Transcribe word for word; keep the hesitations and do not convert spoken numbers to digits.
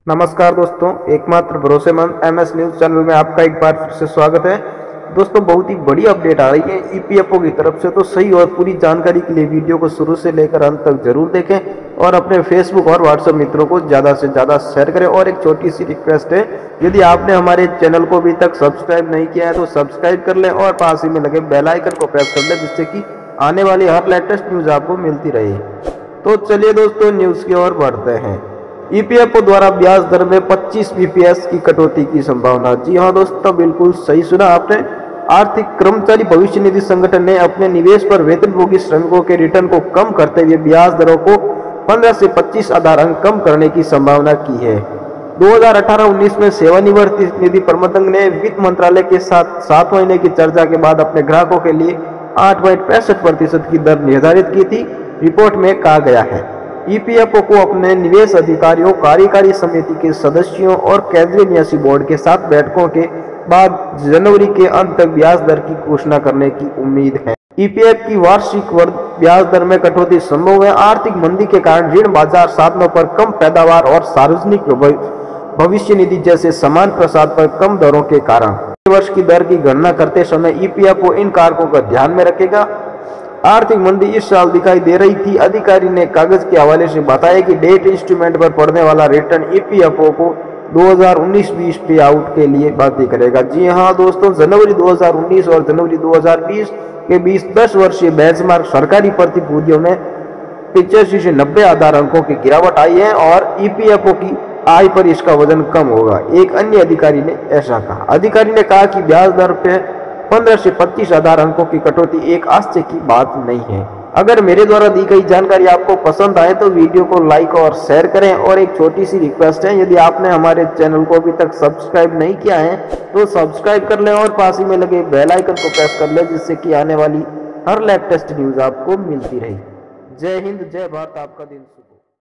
नमस्कार दोस्तों, एकमात्र भरोसेमंद एमएस न्यूज चैनल में आपका एक बार फिर से स्वागत है। दोस्तों, बहुत ही बड़ी अपडेट आ रही है ईपीएफओ की तरफ से, तो सही और पूरी जानकारी के लिए वीडियो को शुरू से लेकर अंत तक जरूर देखें और अपने फेसबुक और व्हाट्सएप मित्रों को ज़्यादा से ज़्यादा शेयर करें। और एक छोटी सी रिक्वेस्ट है, यदि आपने हमारे चैनल को अभी तक सब्सक्राइब नहीं किया है तो सब्सक्राइब कर लें और पास ही में लगे बेल आइकन को प्रेस कर लें, जिससे कि आने वाली हर लेटेस्ट न्यूज़ आपको मिलती रहे। तो चलिए दोस्तों, न्यूज़ की ओर बढ़ते हैं। ईपीएफओ द्वारा ब्याज दर में पच्चीस बीपीएस की कटौती की संभावना। जी हां दोस्तों, बिल्कुल सही सुना आपने। आर्थिक कर्मचारी भविष्य निधि संगठन ने अपने निवेश पर वेतनभोगी श्रमिकों के रिटर्न को कम करते हुए ब्याज दरों को पंद्रह से पच्चीस आधार अंक कम करने की संभावना की है। दो हज़ार अठारह उन्नीस में सेवानिवृत्ति निधि प्रबंधक ने वित्त मंत्रालय के साथ सात महीने की चर्चा के बाद अपने ग्राहकों के लिए आठ पॉइंट पैंसठ प्रतिशत की दर निर्धारित की थी। रिपोर्ट में कहा गया है, ईपीएफओ को अपने निवेश अधिकारियों, कार्यकारी समिति के सदस्यों और केंद्रीय नियासी बोर्ड के साथ बैठकों के बाद जनवरी के अंत तक ब्याज दर की घोषणा करने की उम्मीद है। ईपीएफ की वार्षिक वर्ग ब्याज दर में कटौती संभव है। आर्थिक मंदी के कारण ऋण बाजार साधनों पर कम पैदावार और सार्वजनिक भविष्य निधि जैसे समान प्रसाद पर कम दरों के कारण वर्ष की दर की गणना करते समय ईपीएफओ इन कारकों का ध्यान में रखेगा। आर्थिक मंदी इस साल दिखाई दे रही थी। अधिकारी ने कागज के हवाले से बताया कि डेट इंस्ट्रूमेंट पर पड़ने वाला रिटर्न ईपीएफओ को दो हज़ार उन्नीस बीस पे आउट के लिए बाध्य करेगा। जी हां दोस्तों, जनवरी दो हज़ार उन्नीस और जनवरी दो हज़ार बीस के बीच दस वर्षीय बेंचमार्क सरकारी प्रतिभूतियों में पिचासी से नब्बे आधार अंकों की गिरावट आई है और ईपीएफओ की आय पर इसका वजन कम होगा। एक अन्य अधिकारी ने ऐसा कहा। अधिकारी ने कहा कि ब्याज दर पे पंद्रह से पच्चीस आधार अंकों की कटौती एक आश्चर्य की बात नहीं है। अगर मेरे द्वारा दी गई जानकारी आपको पसंद आए तो वीडियो को लाइक और शेयर करें। और एक छोटी सी रिक्वेस्ट है, यदि आपने हमारे चैनल को अभी तक सब्सक्राइब नहीं किया है तो सब्सक्राइब कर लें और पास ही में लगे बेल आइकन को प्रेस कर लें, जिससे कि आने वाली हर लेटेस्ट न्यूज आपको मिलती रहे। जय हिंद, जय भारत, आपका दिन शुभ।